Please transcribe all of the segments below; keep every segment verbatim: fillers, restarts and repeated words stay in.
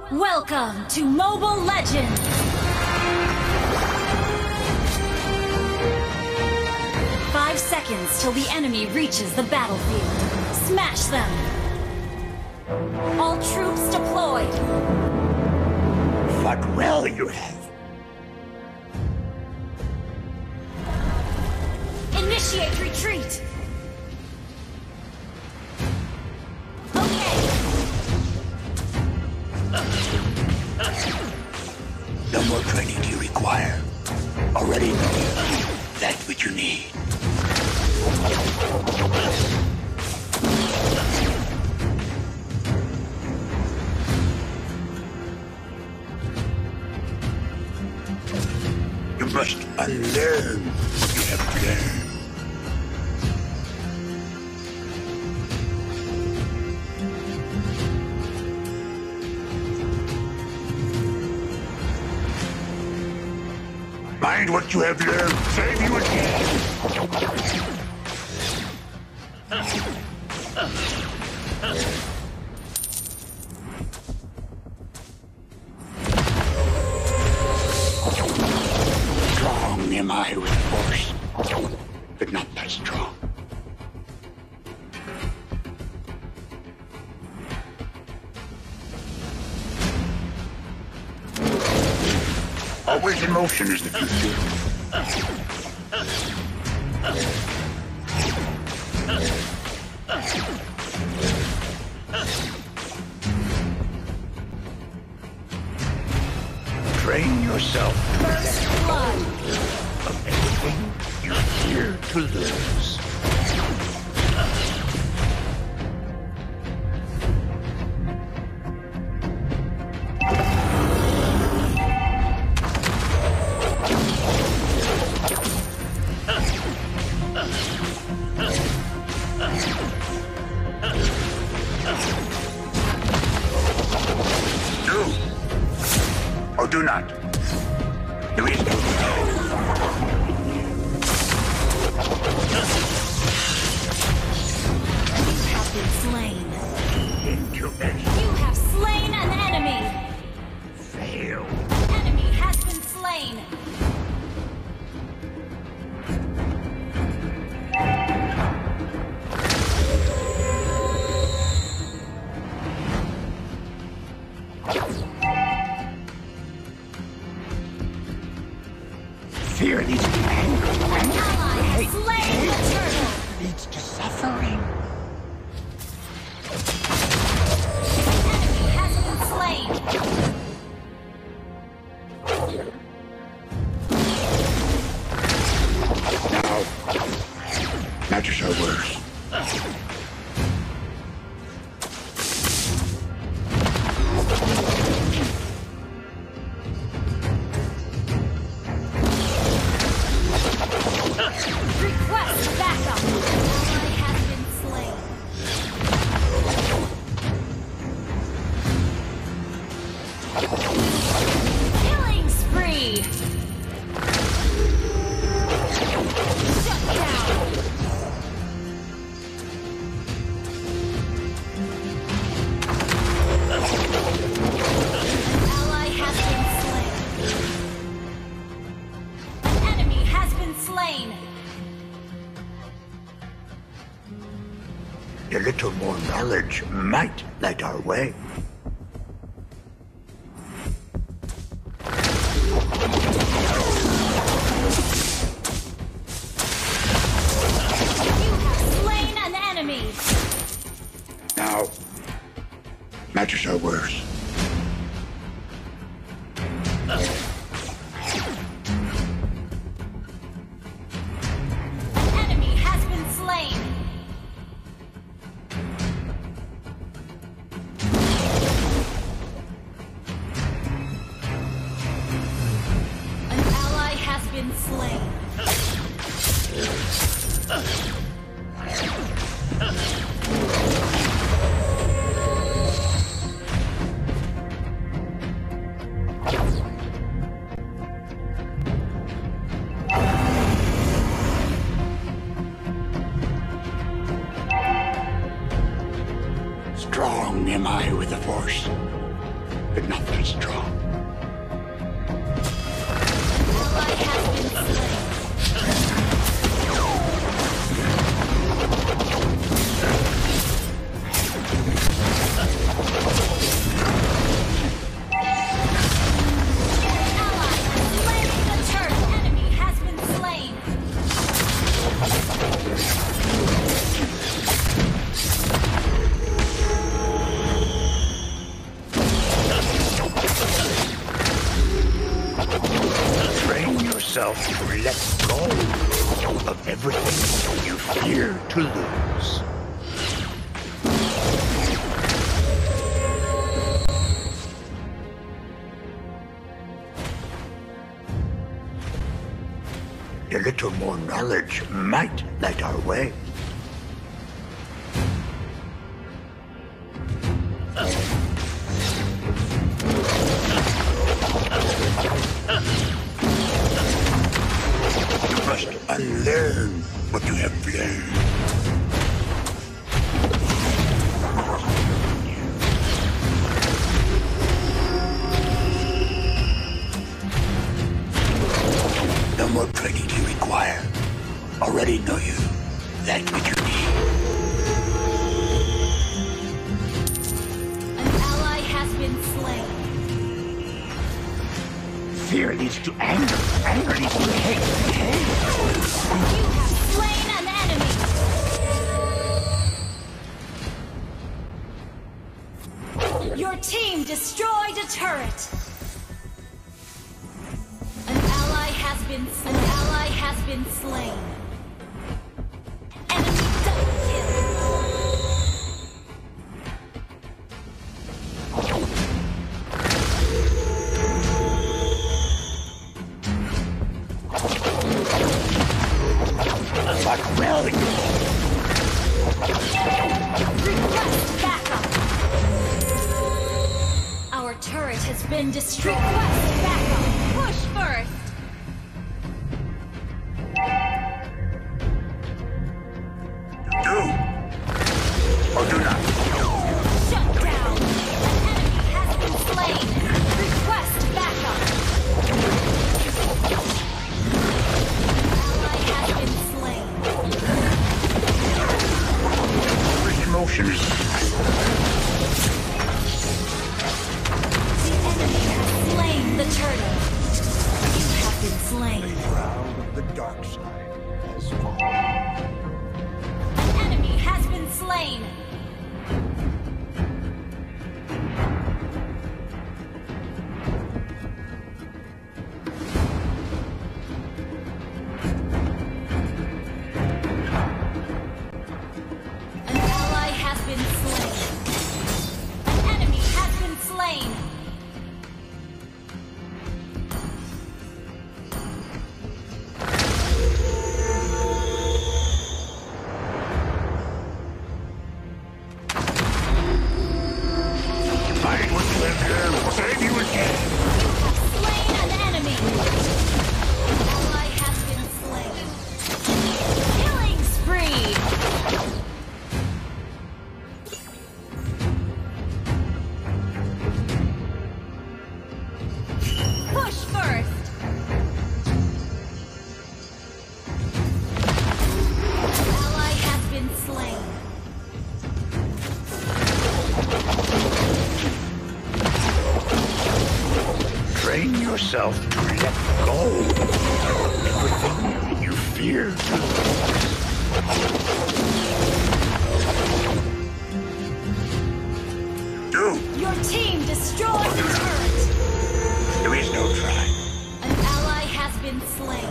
Welcome to Mobile Legends! Five seconds till the enemy reaches the battlefield. Smash them! All troops deployed! Fought well, you have. Initiate retreat! Okay! No more training do you require. Already know that's what you need. You must unlearn what you have learned. Mind what you have learned, save you again. Strong am I with force, but not that strong. Always emotion is the future. Train yourself to First blood! of anything you fear to lose. Do or do not. There is no You have been slain. into any You have slain an enemy! fail. Enemy has been slain! Fear leads to anger, and Ally has hate slain the turtle! leads to suffering. Enemy has been slain! Now, matters are worse. Request backup! Ally has been slain. Killing spree! Shut down! Ally has been slain. An enemy has been slain. A little more knowledge might light our way. You have slain an enemy. Now, matters are worse. An enemy has been slain. An ally has been slain. Strong am I with the force, but not very strong. Ally has been slain. To let go of everything you fear to lose. A little more knowledge might light our way. Unlearn what you have learned. No more training do you require. Already know you. That which you need. An ally has been slain. Fear leads to anger. Anger leads to hate. Hate. You have slain an enemy. Your team destroyed a turret. An ally has been an ally has been slain. Enemy double But well, request backup. Our turret has been destroyed. Request backup. Push first. do or do not. Shut down. An enemy has been slain. Request backup. Ally has been slain. First motion is The enemy has slain the turtle. You have been slain. the shroud of the dark side has fallen. An enemy has been slain. An ally has been slain. An enemy has been slain. Find what you have learned will save you again. You have slain an enemy. An ally has been slain. Killing spree. Push first. Ally has been slain. Train yourself to let go of everything you fear to lose. Do. Your team destroyed the turret. There is no try. An ally has been slain.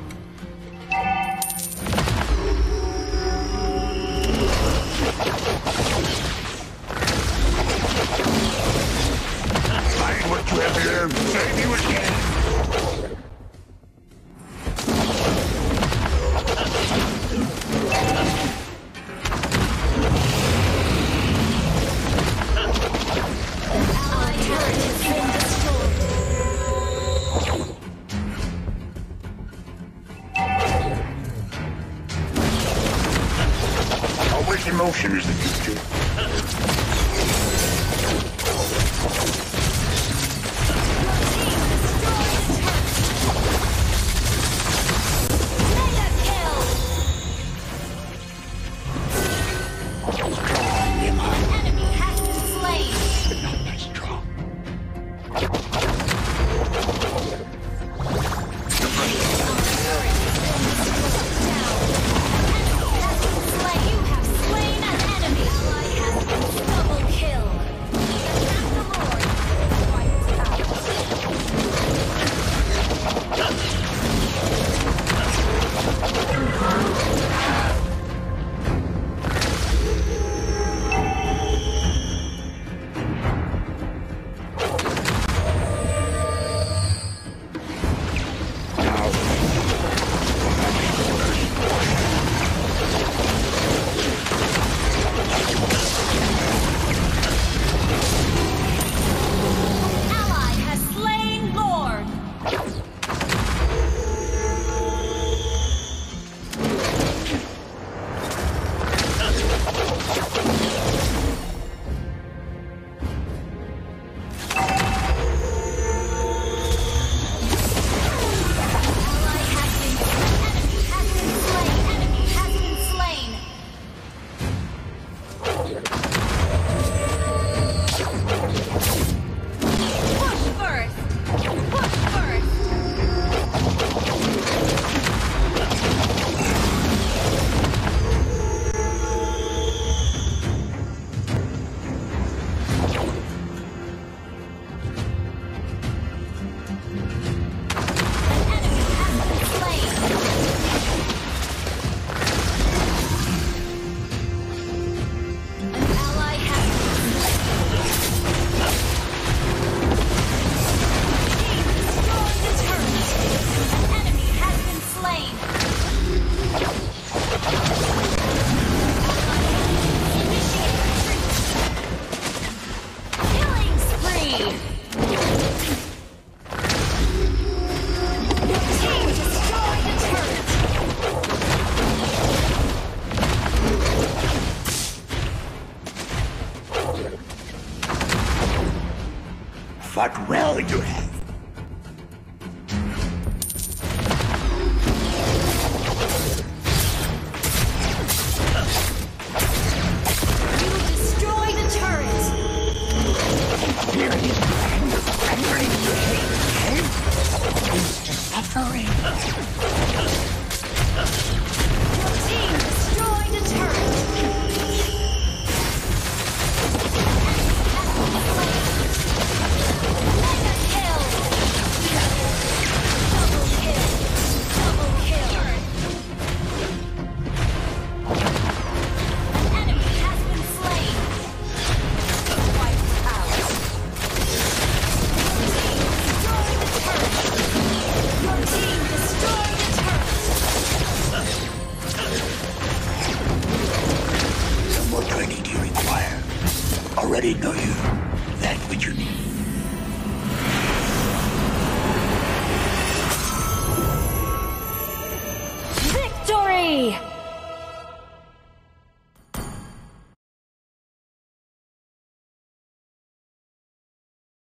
Find what you have learned will save you again. Ally turret has been destroyed. Always emotion is the future. Strong am I, An enemy has been slain. but not that strong. You have slain an enemy. Ally has been double kill. Attack the Lord. Wiped out. Ally has slain Lord. Ally has been enemy has been slain. Enemy has been slain. Push first. Push first. An enemy has been slain. An ally has been destroy the turret. An enemy has been slain. Initiate retreat. Killing spree. Team destroy the turret. Fought well, you have. You destroy the turret. Here it is, anger, anger into hate, hate into suffering. Your team destroyed a turret. Mega kill. Double kill. Double kill. An enemy has been slain. Wiped out. Your team destroyed the turret. Your team destroyed the turret. Some more training do you require? Already know you. That which you need.